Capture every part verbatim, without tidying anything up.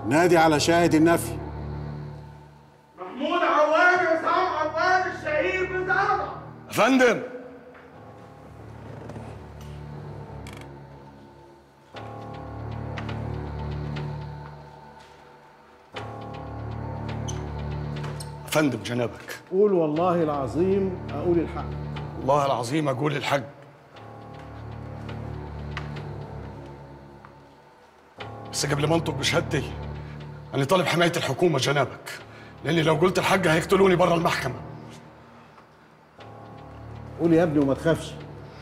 نادي على شاهد النفي. محمود عواد عصام عواد الشهير بزرطة. يا فندم. يا فندم جنابك. قول والله العظيم اقول الحق. والله العظيم اقول الحق. بس قبل ما انطق بشهادتي انا طالب حمايه الحكومه جنابك، لاني لو قلت الحق هيقتلوني بره المحكمه. قول يا ابني وما تخافش.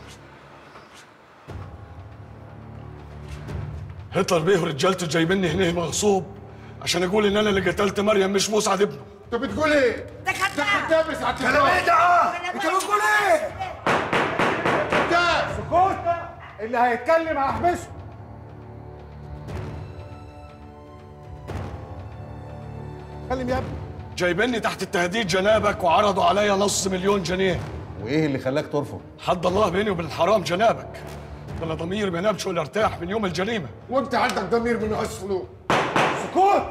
هتلر بيه ورجالته جايبيني هنا مغصوب عشان اقول ان انا اللي قتلت مريم مش مسعد ابنه. انت بتقول ايه؟ ده كذاب. ده كذاب يا سعاده كلام ايه ده؟ انت بتقول ايه؟ كذاب. سكوت، اللي هيتكلم هحبسه. اتكلم يا ابني. جايبيني تحت التهديد جنابك وعرضوا عليا نص مليون جنيه. وايه اللي خلاك ترفض؟ حد الله بيني وبين الحرام جنابك. ده انا ضميري ما نامش ولا ارتاح من يوم الجريمه. وانت عندك ضمير من اصله. سكوت.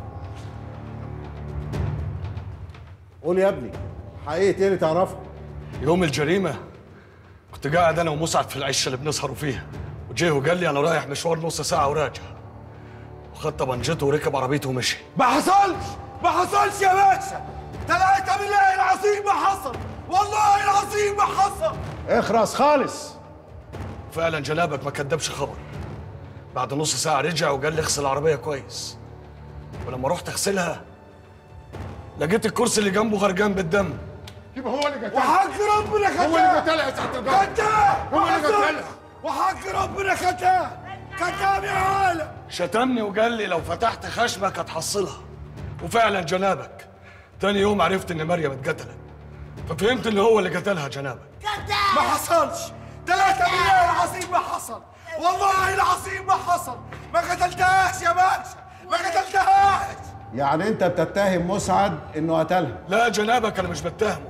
قول يا ابني حقيقة ايه اللي تعرفها؟ يوم الجريمه كنت قاعد انا ومسعد في العشه اللي بنسهروا فيها، وجه وقال لي انا رايح مشوار نص ساعه وراجع، وخد طبنجته وركب عربيته ومشي. ما حصلش ما حصلش يا باشا، ثلاثة بالله العظيم ما حصل، والله العظيم ما حصل. اخرس خالص. فعلا جنابك ما كدبش خبر. بعد نص ساعه رجع وقال لي اغسل العربيه كويس، ولما رحت اغسلها لقيت الكرسي اللي جنبه غرقان بالدم. يبقى هو اللي قتلها. وحق ربنا قتلها. هو اللي قتلها يا سعاده القاضي. قتلها. هو اللي قتلها. وحق ربنا قتلها. كذاب يا عالم. شتمني وقال لي لو فتحت خشمك هتحصلها، وفعلا جنابك تاني يوم عرفت ان مريم اتقتلت، ففهمت ان هو اللي قتلها جنابك. ما حصلش، ثلاثة بالله العظيم ما حصل، والله العظيم ما حصل، ما قتلتهاش يا باشا، ما قتلتهاش. يعني انت بتتهم مسعد انه قتلها؟ لا جنابك انا مش بتهمه،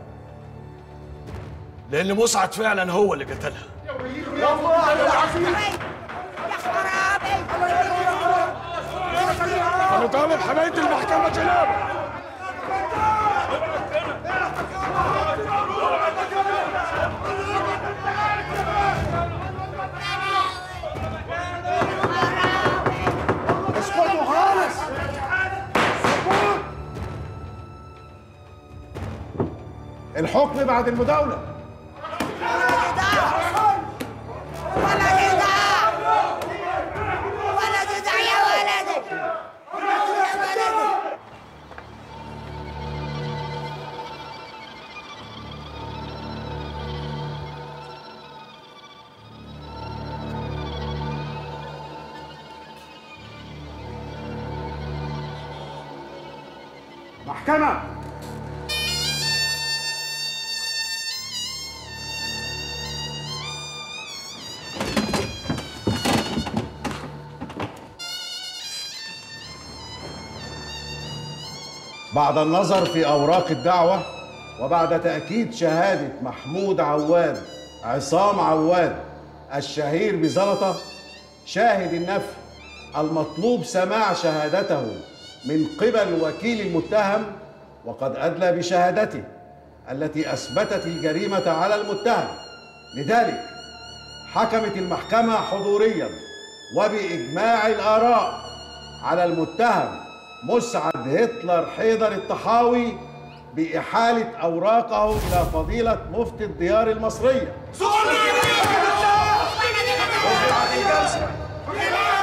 لان مسعد فعلا هو اللي قتلها. والله العظيم. يا خرابي. انا طالب حمايه المحكمه جنابك. اسكتوا خالص. سكوت. الحكم بعد المداولة. ولا جدع ولا جدع يا ولدي يا ولدي. محكمة. بعد النظر في أوراق الدعوة وبعد تأكيد شهادة محمود عواد عصام عواد الشهير بزلطة شاهد النفي المطلوب سماع شهادته من قبل وكيل المتهم، وقد أدلى بشهادته التي أثبتت الجريمة على المتهم، لذلك حكمت المحكمة حضورياً وبإجماع الآراء على المتهم مسعد هتلر حيدر الطحاوي بإحالة أوراقه إلى فضيلة مفتي الديار المصرية. سؤال